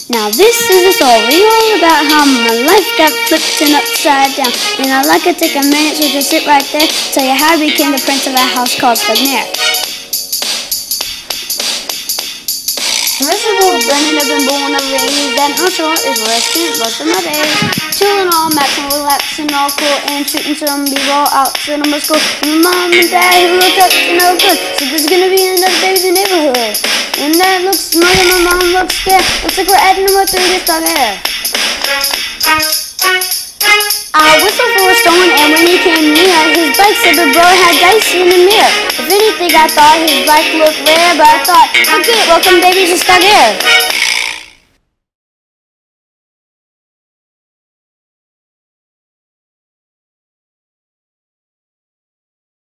Now this is a story all about how my life got flipped and upside down. And I'd like to take a minute to just sit right there, tell you how I became the prince of a house called Stagnaire. First of all, Brennan had been born and raised at North Shore is where I spent most of my days. Chilling all, maxing, relaxing, all cool, and shooting some b-ball outside of my school. And my mom and dad who looked up to no good, so there's gonna be another day in the neighborhood. And dad looks smug and my mom looks scared. Looks like we're adding them up to this dog hair. I whistled for a stone, and when he came near, his bike said the bro had dice in the mirror. If anything, I thought his bike looked rare, but I thought, okay, welcome baby to Stagnaire.